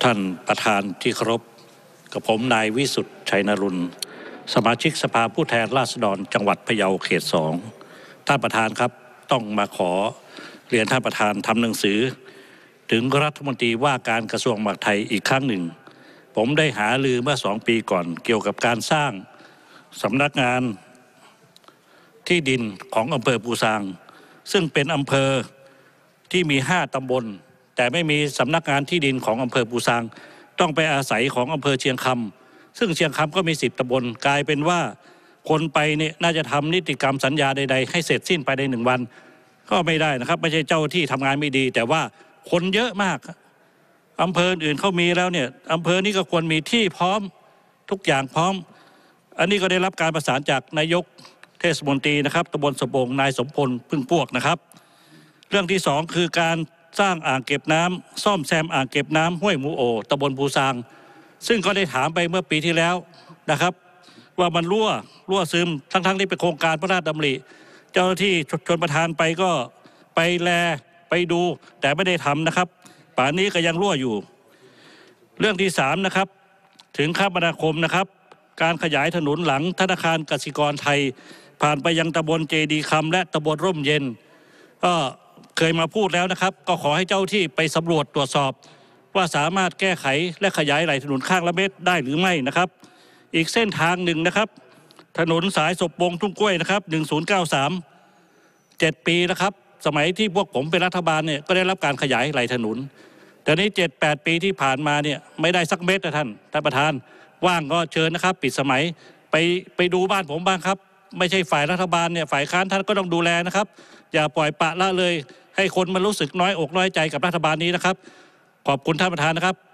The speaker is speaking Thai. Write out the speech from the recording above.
ท่านประธานที่เคารพกับผมนายวิสุทธิ์ชัยนรุณสมาชิกสภาผู้แทนราษฎรจังหวัดพะเยาเขต2ท่านประธานครับต้องมาขอเรียนท่านประธานทำหนังสือถึงรัฐมนตรีว่าการกระทรวงมหาดไทยอีกครั้งหนึ่งผมได้หารือเมื่อ2 ปีก่อนเกี่ยวกับการสร้างสำนักงานที่ดินของอำเภอปูซางซึ่งเป็นอำเภอที่มี5 ตำบลแต่ไม่มีสำนักงานที่ดินของอำเภอปูซางต้องไปอาศัยของอำเภอเชียงคำซึ่งเชียงคำก็มี10 ตำบลกลายเป็นว่าคนไปเนี่ยน่าจะทำนิติกรรมสัญญาใดๆให้เสร็จสิ้นภายใน1 วันก็ไม่ได้นะครับไม่ใช่เจ้าที่ทำงานไม่ดีแต่ว่าคนเยอะมากอำเภออื่นเขามีแล้วเนี่ยอำเภอนี้ก็ควรมีที่พร้อมทุกอย่างพร้อมอันนี้ก็ได้รับการประสานจากนายกเทศมนตรีนะครับตำบลสะโบงนายสมพลพึ่งพวกนะครับเรื่องที่2คือการสร้างอ่างเก็บน้ำซ่อมแซมอ่างเก็บน้ำห้วยหมูโอตำบลปูซางซึ่งก็ได้ถามไปเมื่อปีที่แล้วนะครับว่ามันรั่วซึมทั้งที่เป็นโครงการพระราชดำริเจ้าหน้าที่ชนประทานไปก็ไปแลไปดูแต่ไม่ได้ทำนะครับป่านนี้ก็ยังรั่วอยู่เรื่องที่3นะครับถึงคมนาคมนะครับการขยายถนนหลังธนาคารกสิกรไทยผ่านไปยังตำบลเจดีคำและตำบลร่มเย็นก็เคยมาพูดแล้วนะครับก็ขอให้เจ้าที่ไปสำรวจตรวจสอบว่าสามารถแก้ไขและขยายไหลถนนข้างละเมตรได้หรือไม่นะครับอีกเส้นทางหนึ่งนะครับถนนสายศพบงทุ่งกล้วยนะครับ1093 7 ปีนะครับสมัยที่พวกผมเป็นรัฐบาลเนี่ยก็ได้รับการขยายไหลถนนแต่นี้7-8 ปีที่ผ่านมาเนี่ยไม่ได้สักเม็ดนะท่านประธานว่างก็เชิญนะครับปิดสมัยไปดูบ้านผมบ้างครับไม่ใช่ฝ่ายรัฐบาลเนี่ยฝ่ายค้านท่านก็ต้องดูแลนะครับอย่าปล่อยปละละเลยให้คนมันรู้สึกน้อยอกน้อยใจกับรัฐบาลนี้นะครับขอบคุณท่านประธานนะครับ